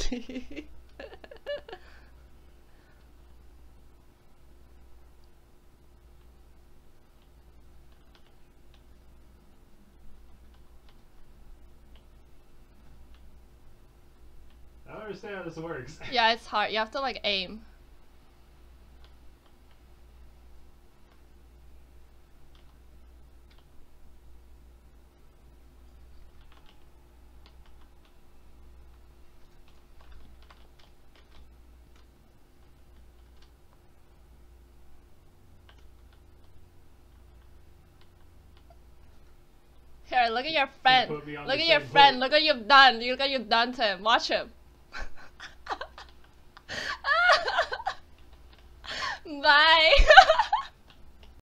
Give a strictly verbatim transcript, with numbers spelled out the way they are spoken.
I don't understand how this works. Yeah, it's hard. You have to like aim. Here, look at your friend. Look at your friend. Look what you've done. Look what you've done to him. Watch him. Bye.